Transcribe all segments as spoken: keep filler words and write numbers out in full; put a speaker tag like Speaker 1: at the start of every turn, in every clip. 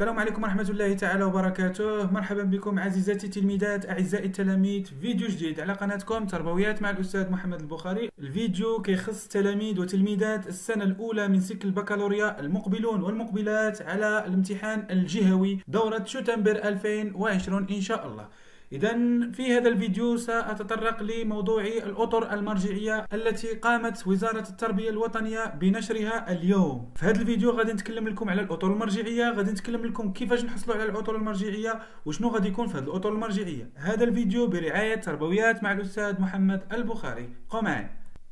Speaker 1: السلام عليكم ورحمة الله تعالى وبركاته. مرحبا بكم عزيزاتي التلميذات أعزائي التلاميذ، فيديو جديد على قناتكم تربويات مع الأستاذ محمد البخاري. الفيديو كيخص تلاميذ وتلميذات السنة الأولى من سلك البكالوريا المقبلون والمقبلات على الامتحان الجهوي دورة شتنبر ألفين وعشرين إن شاء الله. إذا في هذا الفيديو سأتطرق لموضوع الأطر المرجعية التي قامت وزارة التربية الوطنية بنشرها اليوم. في هذا الفيديو غادي نتكلم لكم على الأطر المرجعية، غادي نتكلم لكم كيفاش نحصلوا على الأطر المرجعية وشنو غادي يكون في هذه الأطر المرجعية. هذا الفيديو برعاية تربويات مع الأستاذ محمد البخاري، بقوا معي.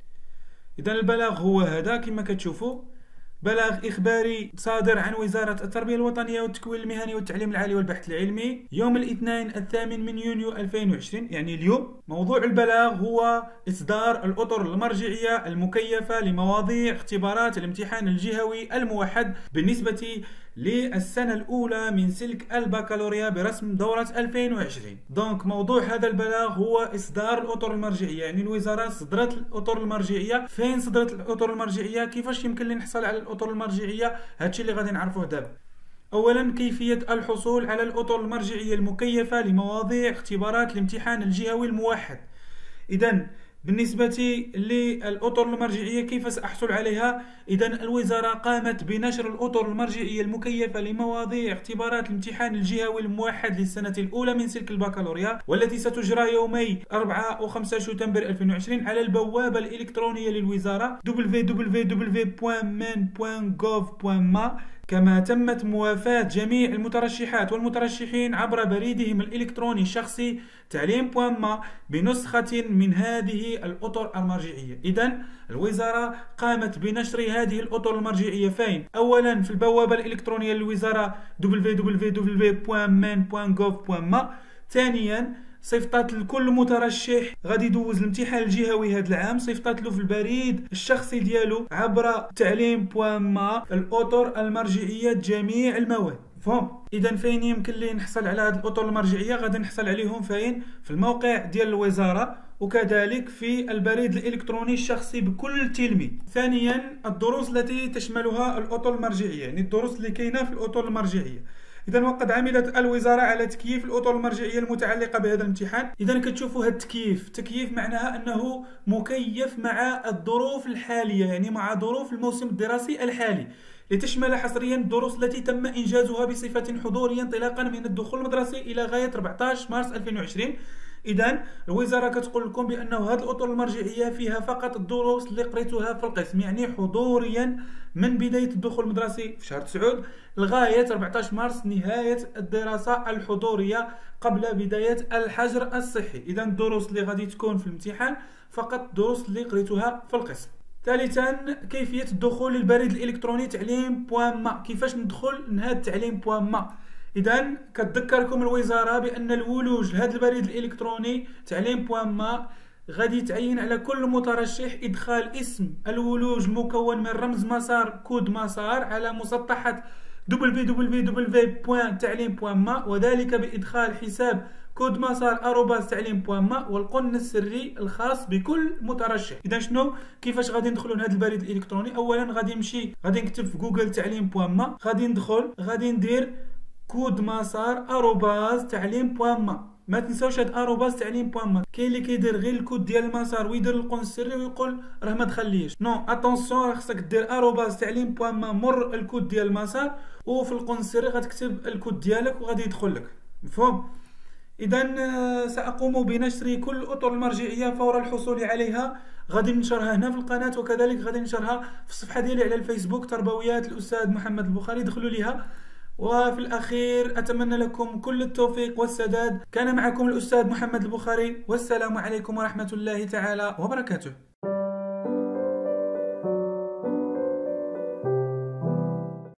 Speaker 1: إذا البلاغ هو هذا كما كتشوفوا، بلاغ إخباري صادر عن وزارة التربية الوطنية والتكوين المهني والتعليم العالي والبحث العلمي يوم الاثنين الثامن من يونيو ألفين وعشرين، يعني اليوم. موضوع البلاغ هو إصدار الأطر المرجعية المكيفة لمواضيع اختبارات الامتحان الجهوي الموحد بالنسبة للسنة الأولى من سلك البكالوريا برسم دورة ألفين وعشرين. دونك موضوع هذا البلاغ هو إصدار الأطر المرجعية، يعني الوزارة صدرت الأطر المرجعية. فين صدرت الأطر المرجعية؟ كيفاش يمكن لي نحصل على الأطر المرجعية؟ هادشي اللي غادي نعرفوه دابا. أولا، كيفية الحصول على الأطر المرجعية المكيفة لمواضيع اختبارات الامتحان الجهوي الموحد. إذن بالنسبة للأطر المرجعية كيف سأحصل عليها؟ إذن الوزارة قامت بنشر الأطر المرجعية المكيفة لمواضيع اختبارات الامتحان الجهوي الموحد للسنة الأولى من سلك البكالوريا، والتي ستجرى يومي أربعة وخمسة شتنبر ألفين وعشرين على البوابة الإلكترونية للوزارة دبليو دبليو دبليو دوت مين دوت جوف دوت ما. كما تمت موافاة جميع المترشحات والمترشحين عبر بريدهم الإلكتروني الشخصي تعليم دوت ما بنسخة من هذه الأطر المرجعية. إذن الوزارة قامت بنشر هذه الأطر المرجعية فين؟ أولا في البوابة الإلكترونية للوزارة دبليو دبليو دبليو دوت مين دوت جوف دوت ما. ثانيا، صيفطات لكل مترشح غادي يدوز الامتحان الجهوي هذا العام، صيفطات له في البريد الشخصي ديالو عبر تعليم دوت ما الأطر المرجعية جميع المواد. فهم؟ اذا فين يمكن لي نحصل على هذه الأطر المرجعية؟ غادي نحصل عليهم فين؟ في الموقع ديال الوزارة، وكذلك في البريد الإلكتروني الشخصي بكل تلميذ. ثانيا، الدروس التي تشملها الأطر المرجعية، يعني الدروس اللي كاينه في الأطر المرجعية. إذا وقد عملت الوزارة على تكييف الأطر المرجعية المتعلقة بهذا الامتحان. إذا كتشوفوا هذا التكييف، تكييف معناها أنه مكيف مع الظروف الحالية، يعني مع ظروف الموسم الدراسي الحالي، لتشمل حصريا الدروس التي تم إنجازها بصفة حضورية انطلاقا من الدخول المدرسي إلى غاية أربعة عشر مارس ألفين وعشرين. إذن الوزارة كتقول لكم بأنه هذه الأطر المرجعية فيها فقط الدروس اللي قريتوها في القسم، يعني حضوريا من بداية الدخول المدرسي في شهر تسعود لغاية أربعة عشر مارس نهاية الدراسة الحضورية قبل بداية الحجر الصحي. إذن الدروس اللي غادي تكون في الامتحان فقط الدروس اللي قريتوها في القسم. ثالثا، كيفية الدخول للبريد الإلكتروني تعليم دوت ما. كيفاش ندخل لهذا التعليم دوت ما؟ إذن كتذكركم الوزارة بأن الولوج لهذا البريد الإلكتروني تعليم دوت ما غادي يتعين على كل مترشح إدخال اسم الولوج مكون من رمز مسار كود مسار على مسطحة دبليو دبليو دبليو دوت تعليم دوت ما، وذلك بإدخال حساب كود مسار أروباس تعليم دوت ما والقن السري الخاص بكل مترشح. إذا شنو كيفاش غادي ندخلوا لهذا البريد الإلكتروني؟ أولا غادي نمشي غادي نكتب في جوجل تعليم دوت ما، غادي ندخل غادي ندير كود مسار أروباس تعليم دوت ما. ما تنساوش هاد أروباس تعليم دوت ما. كاين اللي كيدير غير الكود ديال المسار ويدير القن السري ويقول راه ما دخليش. نو اتونسيون، راه خصك دير أروباس تعليم دوت ما مر الكود ديال المسار، وفي القن السري غتكتب الكود ديالك وغادي يدخل لك. مفهوم؟ إذن سأقوم بنشر كل الأطر المرجعية فور الحصول عليها. غادي ننشرها هنا في القناة، وكذلك غادي ننشرها في الصفحة ديالي على الفيسبوك تربويات الأستاذ محمد البخاري، دخلوا ليها. وفي الأخير أتمنى لكم كل التوفيق والسداد. كان معكم الأستاذ محمد البخاري، والسلام عليكم ورحمة الله تعالى وبركاته.